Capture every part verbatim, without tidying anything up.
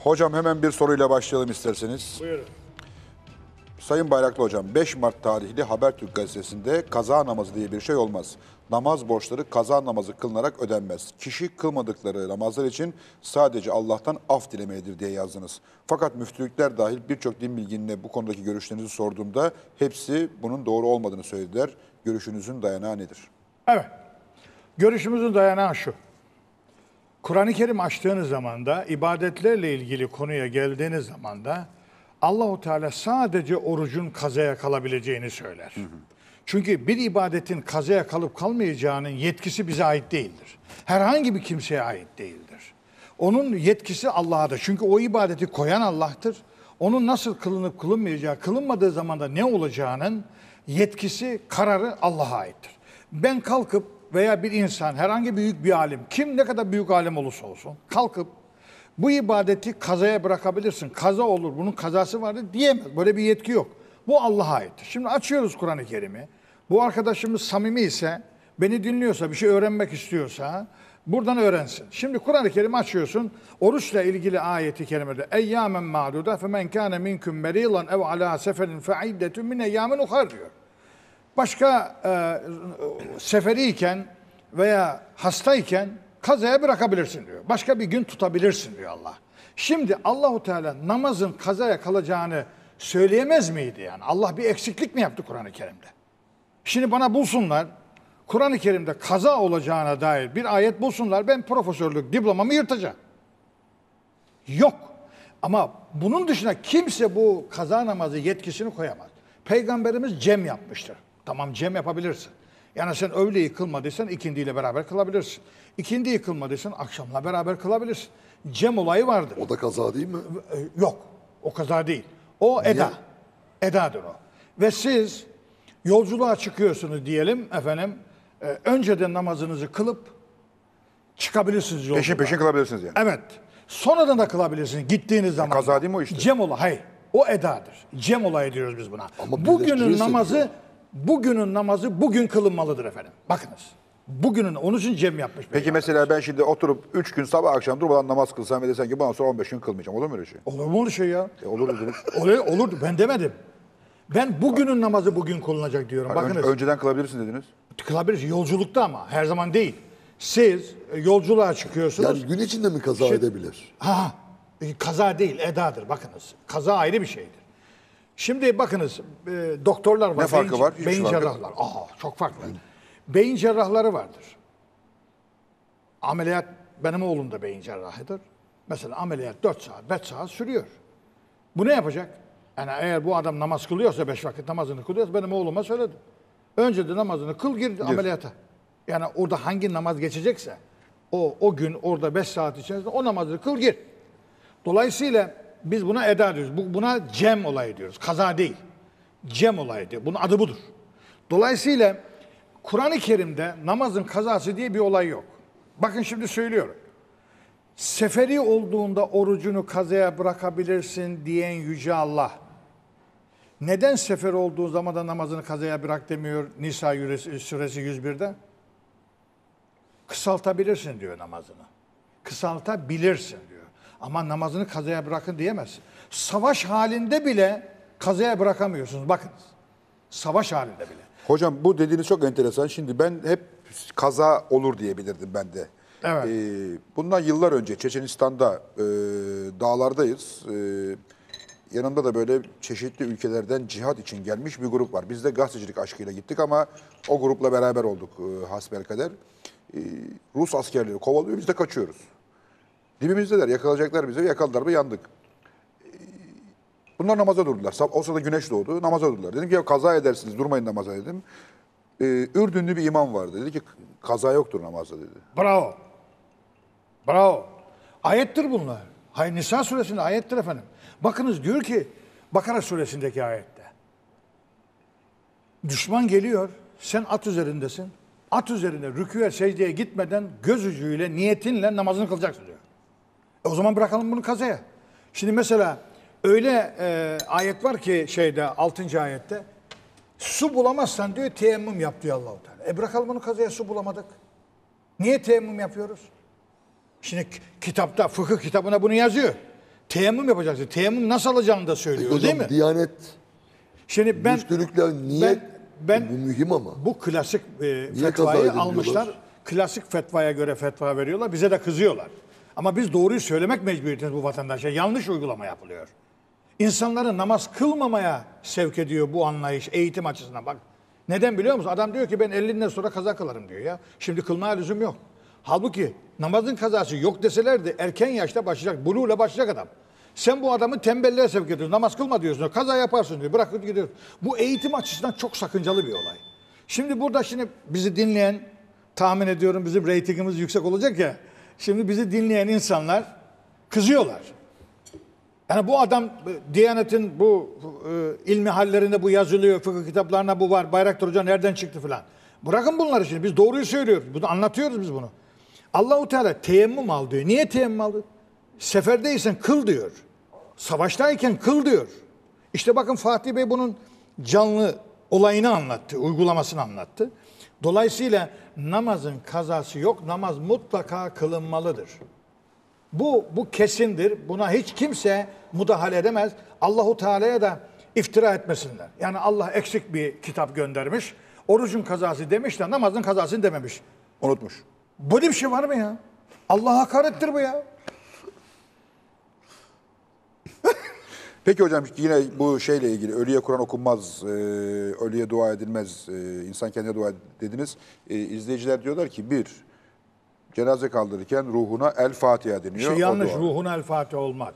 Hocam hemen bir soruyla başlayalım isterseniz. Buyurun. Sayın Bayraklı Hocam, beş Mart tarihli Habertürk gazetesinde kaza namazı diye bir şey olmaz. Namaz borçları kaza namazı kılınarak ödenmez. Kişi kılmadıkları namazlar için sadece Allah'tan af dilemelidir diye yazdınız. Fakat müftülükler dahil birçok din bilginine bu konudaki görüşlerinizi sorduğumda hepsi bunun doğru olmadığını söylediler. Görüşünüzün dayanağı nedir? Evet. Görüşümüzün dayanağı şu. Kur'an-ı Kerim açtığınız zaman da, ibadetlerle ilgili konuya geldiğiniz zaman da Allahu Teala sadece orucun kazaya kalabileceğini söyler. Hı hı. Çünkü bir ibadetin kazaya kalıp kalmayacağının yetkisi bize ait değildir. Herhangi bir kimseye ait değildir. Onun yetkisi Allah'adır. Çünkü o ibadeti koyan Allah'tır. Onun nasıl kılınıp kılınmayacağı, kılınmadığı zaman da ne olacağının yetkisi, kararı Allah'a aittir. Ben kalkıp veya bir insan, herhangi büyük bir alim, kim ne kadar büyük alim olursa olsun, kalkıp bu ibadeti kazaya bırakabilirsin. Kaza olur, bunun kazası vardır diyemez. Böyle bir yetki yok. Bu Allah'a aittir. Şimdi açıyoruz Kur'an-ı Kerim'i. Bu arkadaşımız samimi ise, beni dinliyorsa, bir şey öğrenmek istiyorsa buradan öğrensin. Şimdi Kur'an-ı Kerim'i açıyorsun. Oruçla ilgili ayeti kerimede eyyâmen ma'duda femen kâne minkum merîlan ev alâ seferin fe'iddetun min eyyâmin uhar diyor. Başka e, seferiyken veya hastayken kazaya bırakabilirsin diyor. Başka bir gün tutabilirsin diyor Allah. Şimdi Allahu Teala namazın kazaya kalacağını söyleyemez miydi yani? Allah bir eksiklik mi yaptı Kur'an-ı Kerim'de? Şimdi bana bulsunlar, Kur'an-ı Kerim'de kaza olacağına dair bir ayet bulsunlar, ben profesörlük diplomamı yırtacağım. Yok. Ama bunun dışında kimse bu kaza namazı yetkisini koyamaz. Peygamberimiz cem yapmıştır. Tamam, cem yapabilirsin. Yani sen öğleyi kılmadıysan ikindiyle beraber kılabilirsin. İkindiyi kılmadıysan akşamla beraber kılabilirsin. Cem olayı vardır. O da kaza değil mi? Yok. O kaza değil. O eda. Niye? Edadır o. Ve siz yolculuğa çıkıyorsunuz diyelim efendim. E, önceden namazınızı kılıp çıkabilirsiniz yolculuğa. Peşin peşin kılabilirsiniz yani. Evet. Sonradan da kılabilirsiniz gittiğiniz zaman. Kaza değil mi o işte? Cem olayı. Hayır. O edadır. Cem olayı diyoruz biz buna. Ama bugünün birleştirirsek namazı ya. bugünün namazı bugün kılınmalıdır efendim. Bakınız. Bugünün onun için cem yapmış. Peki mesela ben şimdi oturup üç gün sabah akşam durmadan namaz kılsam ve desen ki bundan sonra on beş gün kılmayacağım. Olur mu öyle şey? Olur mu öyle şey ya? E, olur dediniz. Olur, olurdu. Ben demedim. Ben bugünün namazı bugün kılınacak diyorum. Hani Bakınız. ön- önceden kılabilirsin dediniz. Kılabiliriz. Yolculukta ama her zaman değil. Siz e, yolculuğa çıkıyorsunuz. Yani gün içinde mi kaza Şey- edebilir? Ha, e, kaza değil, edadır. Bakınız. Kaza ayrı bir şeydir. Şimdi bakınız, e, doktorlar var. Ne farkı beyin, var? Hiçbir Beyin farkı yok. cerrahlar. Aa, çok farklı. Beyin cerrahları vardır. Ameliyat, benim oğlum da beyin cerrahıdır. Mesela ameliyat dört saat, beş saat sürüyor. Bu ne yapacak? Yani eğer bu adam namaz kılıyorsa, beş vakit namazını kılıyorsa benim oğluma söyledim. Önce de namazını kıl, gir, ameliyata. Yani orada hangi namaz geçecekse, o o gün orada beş saat içerisinde o namazını kıl, gir. Dolayısıyla biz buna eda diyoruz. Bu, buna cem olayı diyoruz. Kaza değil. Cem olayı diyor. Bunun adı budur. Dolayısıyla Kur'an-ı Kerim'de namazın kazası diye bir olay yok. Bakın şimdi söylüyorum. Seferi olduğunda orucunu kazaya bırakabilirsin diyen Yüce Allah, neden sefer olduğu zaman da namazını kazaya bırak demiyor Nisa suresi yüz birde? Kısaltabilirsin diyor namazını. Kısaltabilirsin diyor. Ama namazını kazaya bırakın diyemezsin. Savaş halinde bile kazaya bırakamıyorsunuz. Bakınız. Savaş halinde bile. Hocam bu dediğiniz çok enteresan. Şimdi ben hep kaza olur diye bilirdim ben de. Evet. Ee, bundan yıllar önce Çeçenistan'da e, dağlardayız. E, yanında da böyle çeşitli ülkelerden cihat için gelmiş bir grup var. Biz de gazetecilik aşkıyla gittik ama o grupla beraber olduk e, hasbelkader. E, Rus askerleri kovalıyor, biz de kaçıyoruz. Dibimizdeler, yakalayacaklar bizi. Yakaladılar mı yandık. E, bunlar namaza durdular. O sırada güneş doğdu, namaza durdular. Dedim ki ya kaza edersiniz, durmayın namaza dedim. E, Ürdünlü bir imam vardı. Dedi ki kaza yoktur namazda dedi. Bravo. Bravo. Ayettir bunlar. Hayır, Nisa suresinde ayettir efendim. Bakınız diyor ki Bakara suresindeki ayette. Düşman geliyor, sen at üzerindesin. At üzerinde rükûye secdeye gitmeden göz ucuyla, niyetinle namazını kılacaksın diyor. E o zaman bırakalım bunu kazaya. Şimdi mesela öyle e, ayet var ki şeyde altıncı ayette. Su bulamazsan diyor teyemmüm yap diyor Allah-u Teala. E bırakalım bunu kazaya, su bulamadık. Niye teyemmüm yapıyoruz? Şimdi kitapta, fıkıh kitabına bunu yazıyor. Teyemmüm yapacaksın. Teyemmüm nasıl alacağını da söylüyor Hocam değil mi? Diyanet Şimdi ben müftülükler niye? ben bu mühim ama. bu klasik e, kaza fetvayı ediliyorlar? almışlar. Klasik fetvaya göre fetva veriyorlar. Bize de kızıyorlar. Ama biz doğruyu söylemek mecburiyetindeyiz bu vatandaşa. Yanlış uygulama yapılıyor. İnsanları namaz kılmamaya sevk ediyor bu anlayış eğitim açısından. Bak neden biliyor musun? Adam diyor ki ben ellinden sonra kaza kılarım diyor ya. Şimdi kılmaya lüzum yok. Halbuki namazın kazası yok deselerdi erken yaşta başlayacak. Buluğla başlayacak adam. Sen bu adamı tembelliğe sevk ediyorsun. Namaz kılma diyorsun. Kaza yaparsın diyor. Bırakıp gidiyor. Bu eğitim açısından çok sakıncalı bir olay. Şimdi burada şimdi bizi dinleyen, tahmin ediyorum bizim reytingimiz yüksek olacak ya. Şimdi bizi dinleyen insanlar kızıyorlar. Yani bu adam Diyanet'in bu e, ilmi hallerinde bu yazılıyor, fıkıh kitaplarına bu var. Bayraktar Hoca nereden çıktı falan. Bırakın bunları şimdi. Biz doğruyu söylüyoruz. Bunu anlatıyoruz biz bunu. Allahu Teala teyemmüm al diyor. Niye teyemmüm aldı? Seferdeysen kıl diyor. Savaştayken kıl diyor. İşte bakın Fatih Bey bunun canlı olayını anlattı, uygulamasını anlattı. Dolayısıyla namazın kazası yok. Namaz mutlaka kılınmalıdır. Bu bu kesindir. Buna hiç kimse müdahale edemez. Allahu Teala'ya da iftira etmesinler. Yani Allah eksik bir kitap göndermiş. Orucun kazası demiş de namazın kazasını dememiş. Unutmuş. Böyle bir şey var mı ya? Allah hakarettir bu ya. Peki hocam yine bu şeyle ilgili ölüye Kur'an okunmaz, e, ölüye dua edilmez, e, insan kendine dua dediniz. E, izleyiciler diyorlar ki bir, cenaze kaldırırken ruhuna El Fatiha deniyor. Şey yanlış, O dua. ruhuna el Fatiha olmaz.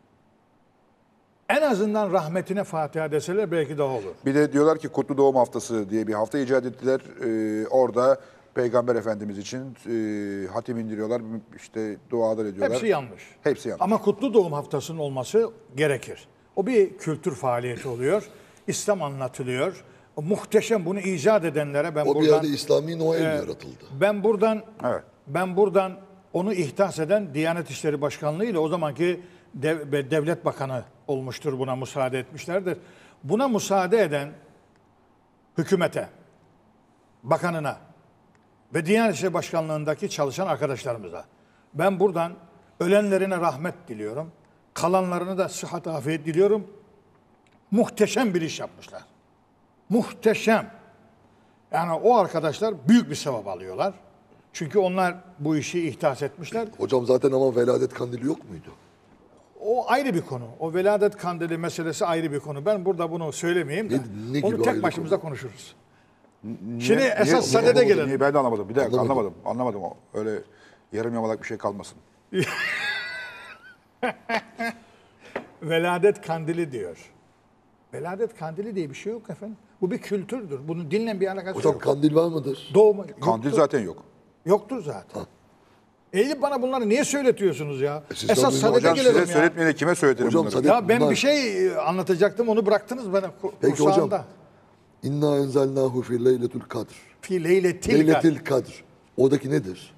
En azından rahmetine Fatiha deseler belki daha olur. Bir de diyorlar ki Kutlu Doğum Haftası diye bir hafta icat ettiler. E, orada Peygamber Efendimiz için e, hatim indiriyorlar, işte dualar ediyorlar. Hepsi yanlış. Hepsi yanlış. Ama Kutlu Doğum Haftası'nın olması gerekir. O bir kültür faaliyeti oluyor. İslam anlatılıyor. O muhteşem bunu icat edenlere ben O bir buradan yerde İslami Noel yaratıldı. ben buradan Evet. ben buradan onu ihdas eden Diyanet İşleri Başkanlığı ile o zamanki dev, devlet bakanı olmuştur, buna müsaade etmişlerdir. Buna müsaade eden hükümete, bakanına ve Diyanet İşleri Başkanlığındaki çalışan arkadaşlarımıza ben buradan ölenlerine rahmet diliyorum. Kalanlarına da sıhhat afiyet diliyorum. Muhteşem bir iş yapmışlar. Muhteşem. Yani o arkadaşlar büyük bir sevap alıyorlar. Çünkü onlar bu işi ihdas etmişler. Hocam zaten ama veladet kandili yok muydu? O ayrı bir konu. O veladet kandili meselesi ayrı bir konu. Ben burada bunu söylemeyeyim de. Ne- ne gibi onu tek ayrı başımıza konu? konuşuruz. Niye- Şimdi niye- esas niye- sadede niye- gelelim. Ben de anlamadım. Bir dakika Anlamadım. anlamadım. Anlamadım o. Öyle yarım yamalak bir şey kalmasın. Veladet kandili diyor. Veladet kandili diye bir şey yok efendim. Bu bir kültürdür. Bunun dinle bir alakası Hocam yok. kandil var mıdır? Doğma, Kandil yoktur. zaten yok. Yoktur zaten. Eğilip bana bunları niye söyletiyorsunuz ya? E siz Esas tabii sadede Hocam gelelim size ya. söyletmeyene kime söyletelim Hocam, bunları? sadede- Ya ben Bunlar- bir şey e, anlatacaktım onu bıraktınız bana ku- Peki kursağımda. hocam. İnna enzelnahu fi leyletul kadr. Fi leyletil kadr. Leyletil kadr. Oradaki nedir?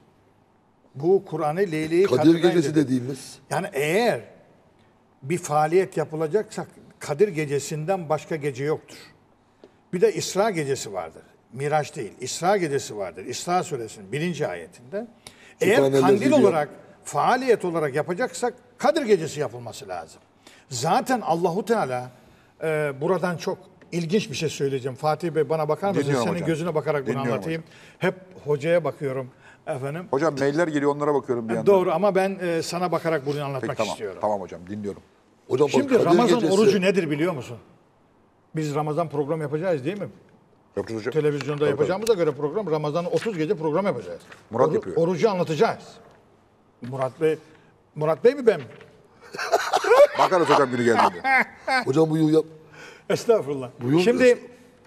Bu Kur'an'ı Leyle'yi Kadir Kadır'dan gecesi indirdi. dediğimiz. Yani eğer bir faaliyet yapılacaksa Kadir gecesinden başka gece yoktur. Bir de İsra gecesi vardır. Miraç değil. İsra gecesi vardır. İsra suresinin birinci ayetinde. Eğer Sübhanellezi kandil diyor. olarak, faaliyet olarak yapacaksak Kadir gecesi yapılması lazım. Zaten Allahu Teala e, buradan çok ilginç bir şey söyleyeceğim. Fatih Bey bana bakar mısın? Dinliyorum Senin hocam. gözüne bakarak bunu Dinliyorum anlatayım. Hep hocaya bakıyorum efendim. Hocam mailler geliyor onlara bakıyorum bir yandan. Doğru ama ben e, sana bakarak bunu anlatmak Peki, tamam. istiyorum. Tamam hocam dinliyorum. Hocam bak, Şimdi Kadir Ramazan gecesi- orucu nedir biliyor musun? Biz Ramazan program yapacağız değil mi? Yapacağız hocam. Televizyonda Tabii, yapacağımıza göre program Ramazan'ın otuz gece program yapacağız. Murat yapıyor. Orucu anlatacağız. Murat Bey, Murat Bey mi ben mi? tabii. Bakarız hocam günü geldiğinde. Hocam bu yıl yap. Estağfurullah. Buyurun. Şimdi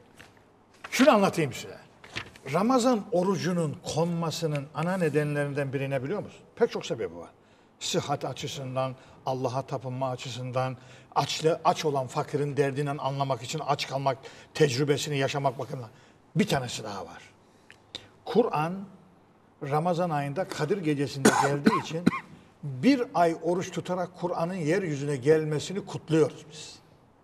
şunu anlatayım size. Ramazan orucunun konmasının ana nedenlerinden biri ne biliyor musun? Pek çok sebebi var. Sıhhat açısından, Allah'a tapınma açısından, açlı, aç olan fakirin derdinden anlamak için aç kalmak, tecrübesini yaşamak bakımından. Bir tanesi daha var. Kur'an Ramazan ayında Kadir gecesinde geldiği için bir ay oruç tutarak Kur'an'ın yeryüzüne gelmesini kutluyoruz biz.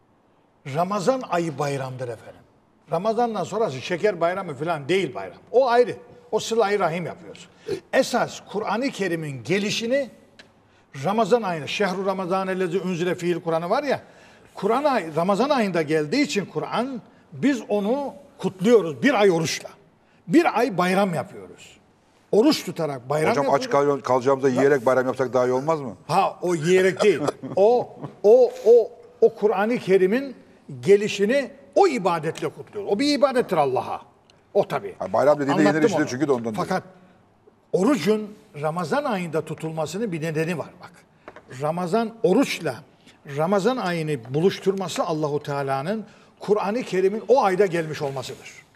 Ramazan ayı bayramdır efendim. Ramazandan sonrası şeker bayramı falan değil bayram. O ayrı. O sıla-i rahim yapıyoruz. Esas Kur'an-ı Kerim'in gelişini Ramazan ayında, şehru Ramazan ellezi unzile fiil Kur'an'ı var ya, Kur'an ay, Ramazan ayında geldiği için Kur'an, biz onu kutluyoruz bir ay oruçla. Bir ay bayram yapıyoruz. Oruç tutarak bayram Hocam yapıyoruz. aç kal- kalacağımıza yiyerek bayram yapsak daha iyi olmaz mı? Ha o yiyerek değil. O o o o Kur'an-ı Kerim'in gelişini o ibadetle kutluyoruz. O bir ibadettir Allah'a. O tabii. Ha, bayram dediğinde yenir Anlattım içilir onu. çünkü de ondan. Fakat orucun Ramazan ayında tutulmasının bir nedeni var bak. Ramazan oruçla Ramazan ayını buluşturması Allahu Teala'nın Kur'an-ı Kerim'in o ayda gelmiş olmasıdır.